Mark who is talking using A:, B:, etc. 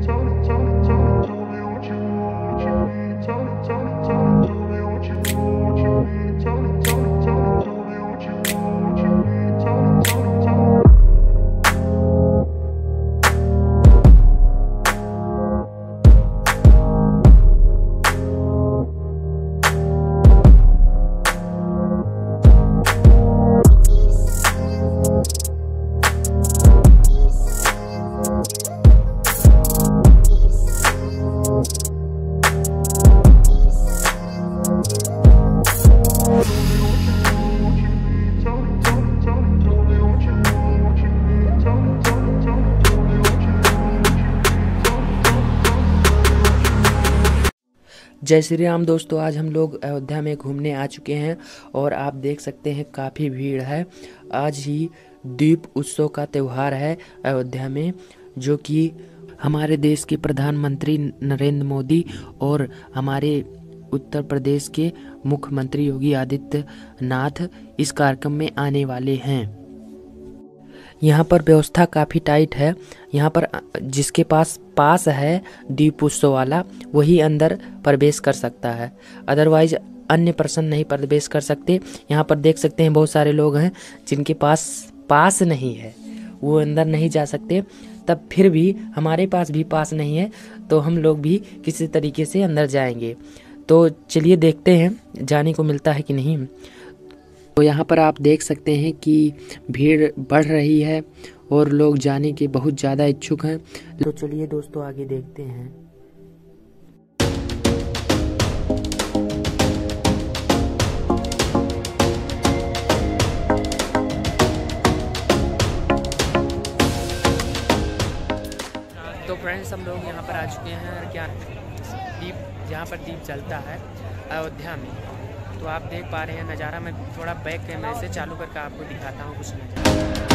A: जय श्री राम दोस्तों, आज हम लोग अयोध्या में घूमने आ चुके हैं और आप देख सकते हैं काफ़ी भीड़ है। आज ही दीप उत्सव का त्यौहार है अयोध्या में, जो कि हमारे देश के प्रधानमंत्री नरेंद्र मोदी और हमारे उत्तर प्रदेश के मुख्यमंत्री योगी आदित्यनाथ इस कार्यक्रम में आने वाले हैं। यहाँ पर व्यवस्था काफ़ी टाइट है। यहाँ पर जिसके पास है दीप उत्सव वाला वही अंदर प्रवेश कर सकता है, अदरवाइज अन्य पर्सन नहीं प्रवेश कर सकते। यहाँ पर देख सकते हैं बहुत सारे लोग हैं जिनके पास नहीं है, वो अंदर नहीं जा सकते। तब फिर भी हमारे पास भी पास नहीं है तो हम लोग भी किसी तरीके से अंदर जाएंगे। तो चलिए देखते हैं जाने को मिलता है कि नहीं। तो यहाँ पर आप देख सकते हैं कि भीड़ बढ़ रही है और लोग जाने के बहुत ज़्यादा इच्छुक हैं। तो चलिए दोस्तों आगे देखते हैं। तो फ्रेंड्स, हम लोग यहाँ पर आ चुके हैं। क्या दीप, यहाँ पर दीप जलता है अयोध्या में, तो आप देख पा रहे हैं नज़ारा। मैं थोड़ा बैक कैमरे से चालू करके आपको दिखाता हूँ कुछ नज़ारा।